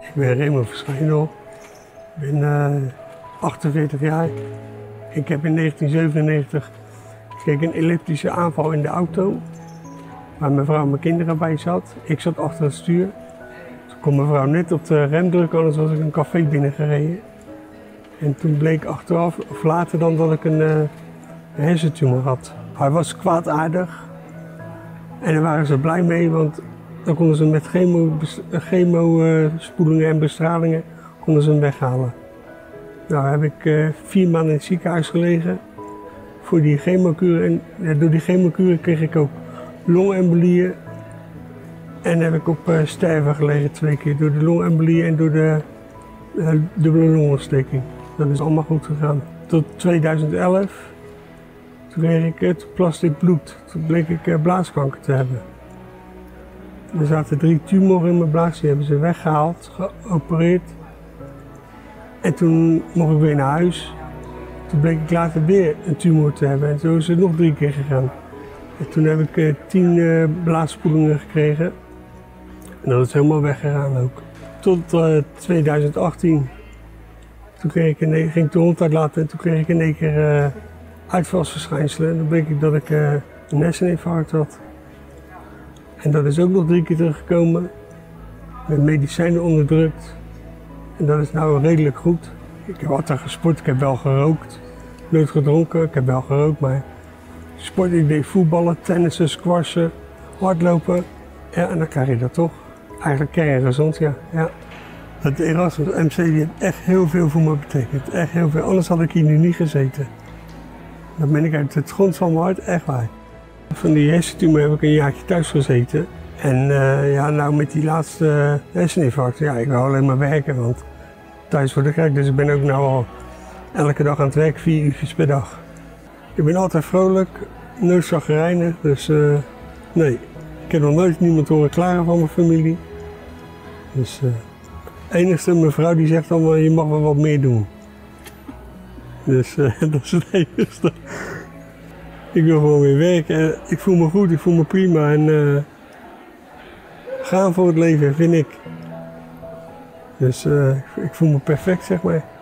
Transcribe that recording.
Ik ben Raymond Verschijndel. Ik ben 48 jaar. Ik heb in 1997 een elliptische aanval in de auto. Waar mijn vrouw en mijn kinderen bij zat. Ik zat achter het stuur. Toen kon mijn vrouw net op de rem drukken, anders was ik een café binnengereden. En toen bleek achteraf, of later dan, dat ik een hersentumor had. Hij was kwaadaardig. En daar waren ze blij mee, want dan konden ze met chemospoelingen en bestralingen konden ze hem weghalen. Nou heb ik 4 maanden in het ziekenhuis gelegen voor die chemokuur. En door die chemokuur kreeg ik ook longembolieën. En heb ik op sterven gelegen 2 keer door de longembolieën en door de dubbele longontsteking. Dat is allemaal goed gegaan. Tot 2011, toen kreeg ik het plastic bloed. Toen bleek ik blaaskanker te hebben. Er zaten 3 tumoren in mijn blaas, die hebben ze weggehaald, geopereerd. En toen mocht ik weer naar huis. Toen bleek ik later weer een tumor te hebben en zo is het nog 3 keer gegaan. En toen heb ik 10 blaasspoelingen gekregen. En dat is helemaal weggegaan ook. Tot 2018. Toen ging ik de hond uitlaten en toen kreeg ik in één keer uitvalsverschijnselen. En dan bleek ik dat ik een herseninfarct had. En dat is ook nog 3 keer teruggekomen. Met medicijnen onderdrukt. En dat is nou redelijk goed. Ik heb altijd gesport, ik heb wel gerookt. Nooit gedronken, ik heb wel gerookt, maar sport, ik deed voetballen, tennissen, squashen, hardlopen. Ja, en dan krijg je dat toch. Eigenlijk kerngezond, ja. Het Erasmus MC die heeft echt heel veel voor me betekend. Echt heel veel, anders had ik hier nu niet gezeten. Dat ben ik uit het grond van mijn hart, echt waar. Van die hersentumor heb ik een jaartje thuis gezeten. En ja, nou met die laatste herseninfarct, ja, ik wou alleen maar werken, want thuis word ik gek. Dus ik ben ook nou al elke dag aan het werk, 4 uurtjes per dag. Ik ben altijd vrolijk, nooit chagrijnig, dus nee. Ik heb nog nooit niemand horen klagen van mijn familie. Dus enigste, mijn vrouw die zegt dan wel, je mag wel wat meer doen. Dus dat is het enigste. Ik wil gewoon weer werken. Ik voel me goed, ik voel me prima. En gaan voor het leven, vind ik. Dus ik voel me perfect, zeg maar.